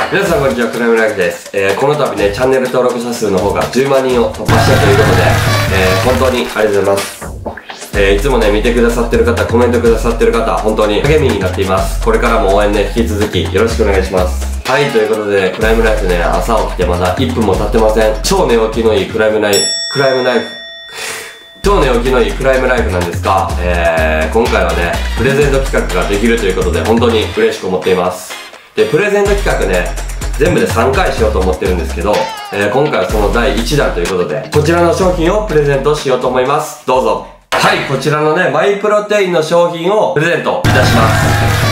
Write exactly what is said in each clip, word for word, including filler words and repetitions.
皆さんこんにちは、クライムライフです。えー、この度ね、チャンネル登録者数の方がじゅうまんにんを突破したということで、えー、本当にありがとうございます。えー、いつもね、見てくださってる方、コメントくださってる方、本当に励みになっています。これからも応援ね、引き続きよろしくお願いします。はい、ということで、クライムライフね、朝起きてまだいっぷんも経ってません。超寝起きのいいクライムライフ、クライムライフ、超寝起きのいいクライムライフなんですが、えー、今回はね、プレゼント企画ができるということで、本当に嬉しく思っています。で、プレゼント企画ね、全部でさんかいしようと思ってるんですけど、えー、今回はそのだいいちだんということで、こちらの商品をプレゼントしようと思います。どうぞ。はい、こちらのね、マイプロテインの商品をプレゼントいたします。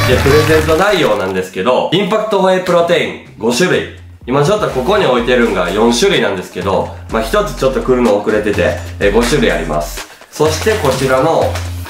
で、プレゼント内容なんですけど、インパクトホエイプロテインごしゅるい。今ちょっとここに置いてるんがよんしゅるいなんですけど、まあひとつちょっと来るの遅れてて、えー、ごしゅるいあります。そしてこちらの、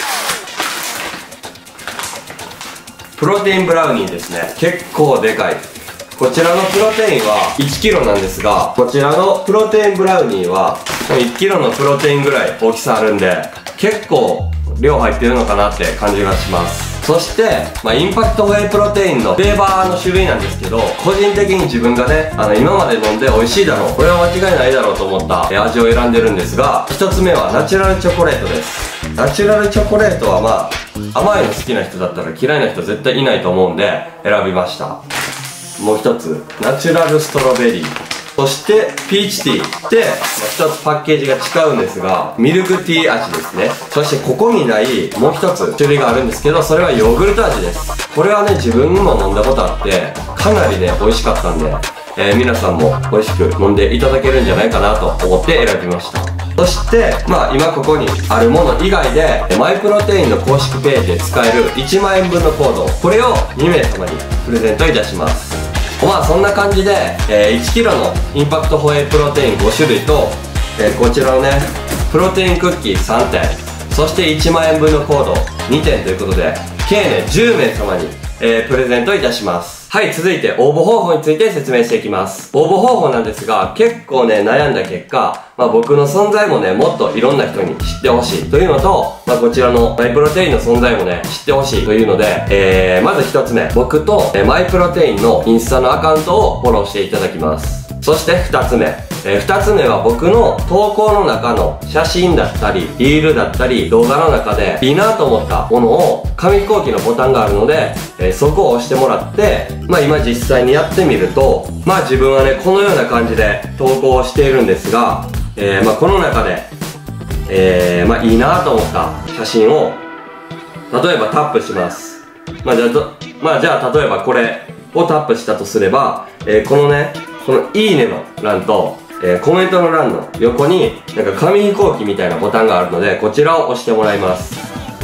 プロテインブラウニーですね。結構でかい。こちらのプロテインはいちキロなんですが、こちらのプロテインブラウニーはいちキロのプロテインぐらい大きさあるんで、結構量入ってるのかなって感じがします。そして、まあ、インパクトホエイプロテインのフレーバーの種類なんですけど、個人的に自分がね、あの、今まで飲んで美味しいだろう、これは間違いないだろうと思ったえ味を選んでるんですが、ひとつめはナチュラルチョコレートです。ナチュラルチョコレートはまあ、甘いの好きな人だったら嫌いな人絶対いないと思うんで、選びました。もう一つ、ナチュラルストロベリー。そして、ピーチティー。で、一つパッケージが違うんですが、ミルクティー味ですね。そして、ここにない、もう一つ種類があるんですけど、それはヨーグルト味です。これはね、自分も飲んだことあって、かなりね、美味しかったんで、えー、皆さんも美味しく飲んでいただけるんじゃないかなと思って選びました。そして、まあ今ここにあるもの以外で、マイプロテインの公式ページで使えるいちまんえんぶんのコード、これをにめいさまにプレゼントいたします。まあそんな感じで、えー、いちキロのインパクトホエイプロテインごしゅるいと、えー、こちらのね、プロテインクッキーさんてん、そしていちまんえんぶんのコードにてんということで、計ね、じゅうめいさまに、えー、プレゼントいたします。はい、続いて応募方法について説明していきます。応募方法なんですが、結構ね、悩んだ結果、まあ僕の存在もね、もっといろんな人に知ってほしいというのと、まあこちらのマイプロテインの存在もね、知ってほしいというので、えー、まず一つ目、僕と、えー、マイプロテインのインスタのアカウントをフォローしていただきます。そして二つ目、えー、二つ目は僕の投稿の中の写真だったり、リールだったり、動画の中でいいなと思ったものを、紙飛行機のボタンがあるので、えー、そこを押してもらって、まあ今実際にやってみると、まあ自分はね、このような感じで投稿をしているんですが、えー、まあこの中で、えー、まあいいなと思った写真を、例えばタップします。まあじゃあ、まあじゃあ例えばこれをタップしたとすれば、えー、このね、このいいねの欄と、えー、コメントの欄の横に、なんか紙飛行機みたいなボタンがあるので、こちらを押してもらいます。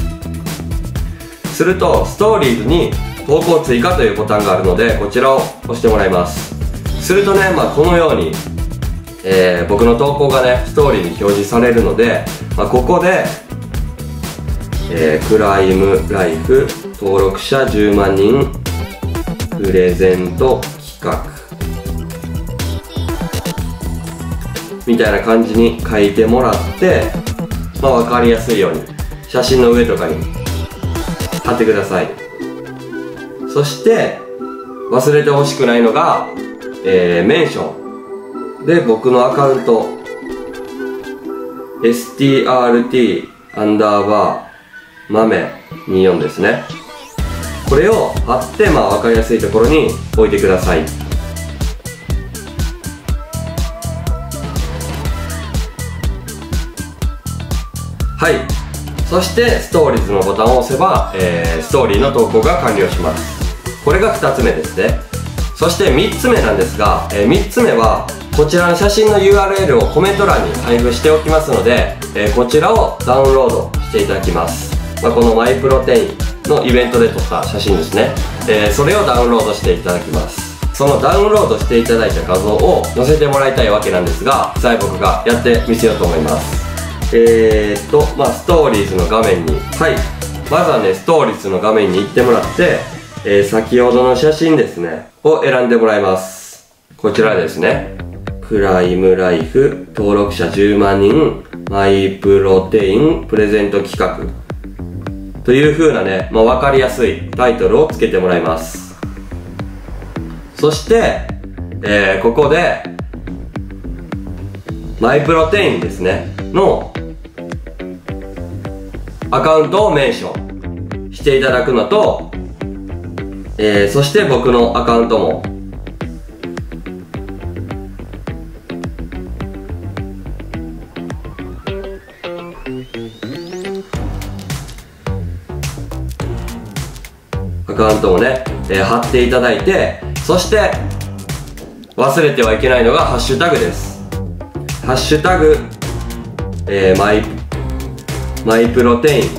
すると、ストーリーズに投稿追加というボタンがあるので、こちらを押してもらいます。するとね、まあこのように、えー、僕の投稿がね、ストーリーに表示されるので、まあ、ここで、えー、クライムライフ登録者じゅうまんにんプレゼント企画みたいな感じに書いてもらって、まあ、分かりやすいように写真の上とかに貼ってください。そして忘れてほしくないのが、えー、メンションで、僕のアカウント エスティーアールティー アンダーバー豆にじゅうよんですね。これを貼って、まあ分かりやすいところに置いてください。はい、そしてストーリーズのボタンを押せば、えー、ストーリーの投稿が完了します。これがふたつめですね。そしてみっつめなんですが、えー、みっつめはこちらの写真の ユーアールエル をコメント欄に配布しておきますので、えー、こちらをダウンロードしていただきます。まあ、このマイプロテインのイベントで撮った写真ですね。えー、それをダウンロードしていただきます。そのダウンロードしていただいた画像を載せてもらいたいわけなんですが、実際僕がやってみせようと思います。えーっと、まあ、ストーリーズの画面に、はい。まずはね、ストーリーズの画面に行ってもらって、えー、先ほどの写真ですね、を選んでもらいます。こちらですね。クライムライフ登録者じゅうまんにんマイプロテインプレゼント企画という風なね、まあ、分かりやすいタイトルをつけてもらいます。そしてえー、ここでマイプロテインですねのアカウントをメンションしていただくのと、えー、そして僕のアカウントもアカウントもね、えー、貼っていただいて、そして忘れてはいけないのがハッシュタグです。ハッシュタグ、えー、マイマイプロテイン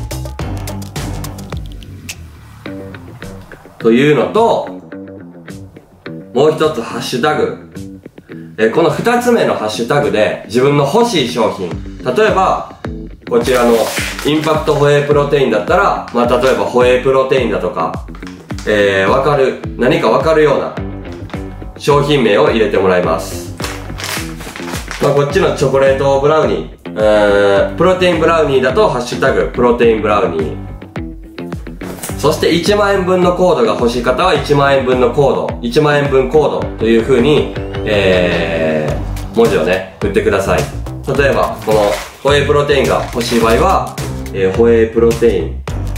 というのと、もう一つハッシュタグ、えー、この二つ目のハッシュタグで自分の欲しい商品、例えばこちらのインパクトホエイプロテインだったら、まあ、例えばホエイプロテインだとか、えー、わかる、何かわかるような商品名を入れてもらいます。まあ、こっちのチョコレートブラウニー、えー、プロテインブラウニーだとハッシュタグプロテインブラウニー。そしていちまんえんぶんのコードが欲しい方はいちまんえんぶんのコード、いちまんえんぶんコードという風に、えー、文字をね、打ってください。例えば、このホエイプロテインが欲しい場合は、えー、ホエイプロテイン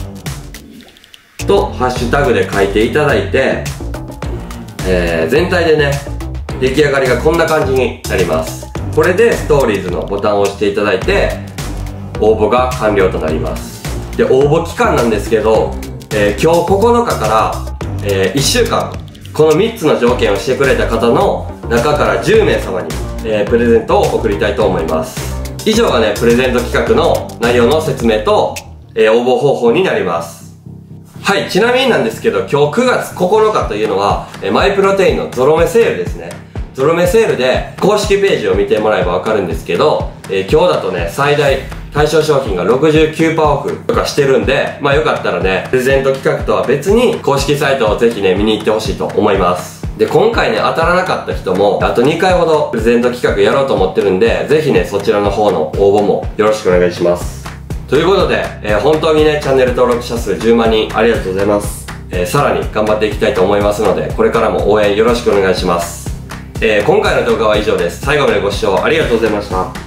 とハッシュタグで書いていただいて、えー、全体でね、出来上がりがこんな感じになります。これでストーリーズのボタンを押していただいて、応募が完了となります。で、応募期間なんですけど、えー、今日ここのかから、えー、いっしゅうかん、このみっつの条件をしてくれた方の中からじゅうめいさまに、えー、プレゼントを送りたいと思います。以上がね、プレゼント企画の内容の説明と、えー、応募方法になります。はい、ちなみになんですけど、今日くがつここのかというのは、えー、マイプロテインのゾロ目セールですね。ゾロ目セールで公式ページを見てもらえばわかるんですけど、えー、今日だとね、最大対象商品が ろくじゅうきゅうパーセント オフとかしてるんで、まあよかったらね、プレゼント企画とは別に公式サイトをぜひね、見に行ってほしいと思います。で、今回ね、当たらなかった人も、あとにかいほどプレゼント企画やろうと思ってるんで、ぜひね、そちらの方の応募もよろしくお願いします。ということで、えー、本当にね、チャンネル登録者数じゅうまんにんありがとうございます。えー、さらに頑張っていきたいと思いますので、これからも応援よろしくお願いします。えー、今回の動画は以上です。最後までご視聴ありがとうございました。